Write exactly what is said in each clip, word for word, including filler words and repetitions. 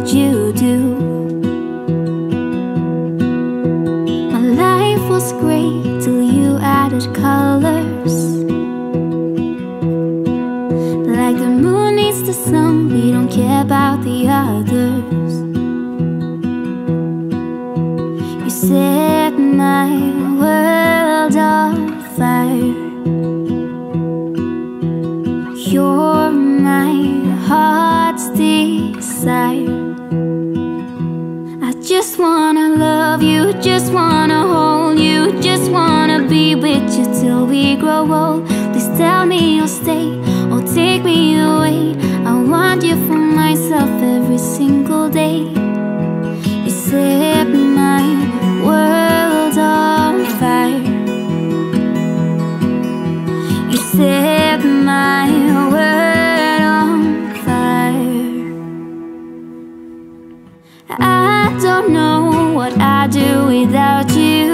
that you do. My life was great till you added colors. Like the moon needs the sun, we don't care about the others. You set my world on fire. You're my heart's desire. I just wanna love you, just wanna hold you, just wanna be with you till we grow old. Please tell me you'll stay or take me away. I want you for myself every single day. You set my world on fire. You set my world on fire. I don't know what I'd do without you.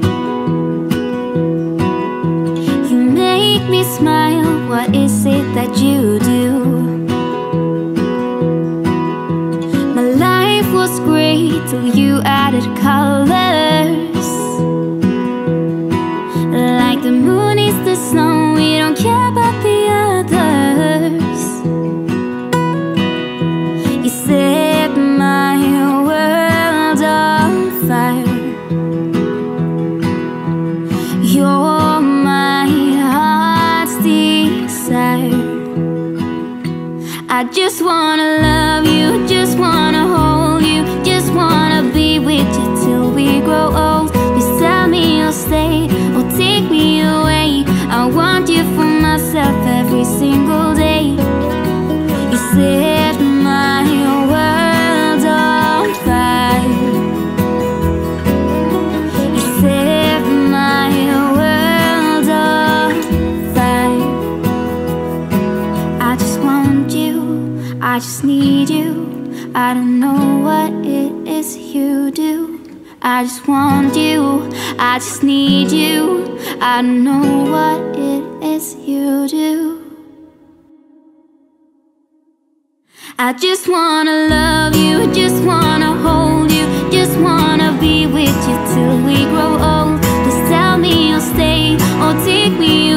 You make me smile, what is it that you do? My life was great till you added colors. Like the moon is the sun, we don't care about the others. You set my world on fire. You're my heart's desire. I just wanna love you, just wanna hold you, just wanna be with you till we grow old. Please tell me you'll stay or take me away. I want you for myself every single day. You set my world on fire. You set my world on fire. I just want you, I just need you. I don't know what it is you do. I just want you, I just need you. I don't know what it is you do. I just wanna love you, just wanna hold you, just wanna be with you till we grow old. Just tell me you'll stay or take me